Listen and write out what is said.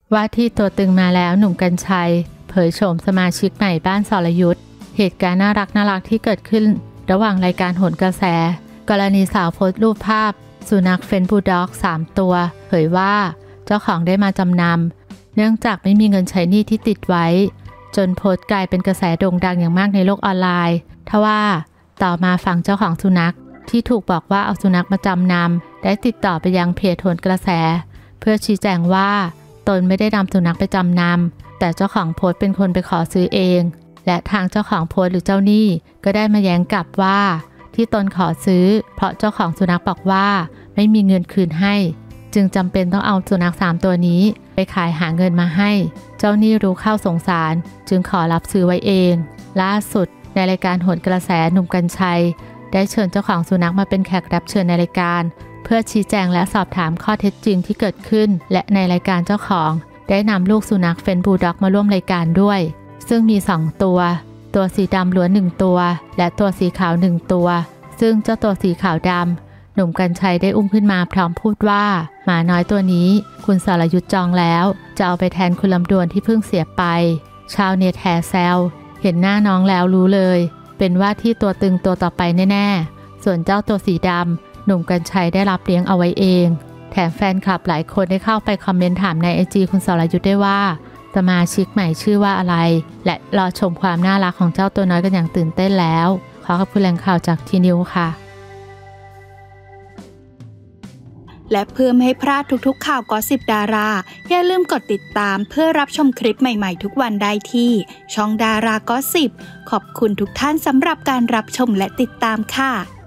ว่าที่ตัวตึงมาแล้วหนุ่มกรรชัยเผยโฉมสมาชิกใหม่บ้านสรยุทธเหตุการณ์น่ารักที่เกิดขึ้นระหว่างรายการโหนกระแสกรณีสาวโพสต์รูปภาพสุนัขเฟนบูลด็อก3 ตัวเผยว่าเจ้าของได้มาจำนำเนื่องจากไม่มีเงินใช้หนี้ที่ติดไว้จนโพสต์กลายเป็นกระแสโด่งดังอย่างมากในโลกออนไลน์ทว่าต่อมาฝั่งเจ้าของสุนัขที่ถูกบอกว่าเอาสุนัขมาจำนำได้ติดต่อไปยังเพจโหนกระแสเพื่อชี้แจงว่าตนไม่ได้นำสุนัขไปจำนำแต่เจ้าของโพสต์เป็นคนไปขอซื้อเองและทางเจ้าของโพสต์หรือเจ้าหนี้ก็ได้มาแย้งกลับว่าที่ตนขอซื้อเพราะเจ้าของสุนัขบอกว่าไม่มีเงินคืนให้จึงจำเป็นต้องเอาสุนัข3 ตัวนี้ไปขายหาเงินมาให้เจ้าหนี้รู้เข้าสงสารจึงขอรับซื้อไว้เองล่าสุดในรายการโหนกระแสหนุ่มกรรชัยได้เชิญเจ้าของสุนัขมาเป็นแขกรับเชิญในรายการเพื่อชี้แจงและสอบถามข้อเท็จจริงที่เกิดขึ้นและในรายการเจ้าของได้นำลูกสุนัขเฟนบูลด็อกมาร่วมรายการด้วยซึ่งมี2 ตัวสีดำล้วน1 ตัวและตัวสีขาว1 ตัวซึ่งเจ้าตัวสีขาวดำหนุ่มกรรชัยได้อุ้มขึ้นมาพร้อมพูดว่าหมาน้อยตัวนี้คุณสรยุทธจองแล้วจะเอาไปแทนคุณลำดวนที่เพิ่งเสียไปชาวเน็ตแห่แซวเห็นหน้าน้องแล้วรู้เลยเป็นว่าที่ตัวตึงตัวต่อไปแน่ๆส่วนเจ้าตัวสีดำหนุ่มกรรชัยได้รับเลี้ยงเอาไว้เองแถมแฟนคลับหลายคนได้เข้าไปคอมเมนต์ถามใน IG คุณสรยุทธได้ว่าสมาชิกใหม่ชื่อว่าอะไรและรอชมความน่ารักของเจ้าตัวน้อยกันอย่างตื่นเต้นแล้วขอขอบคุณแหล่งข่าวจากทีนิวค่ะและเพื่อไม่ให้พลาดทุกๆข่าวGossip Daraอย่าลืมกดติดตามเพื่อรับชมคลิปใหม่ๆทุกวันได้ที่ช่อง Dara Gossip ขอบคุณทุกท่านสำหรับการรับชมและติดตามค่ะ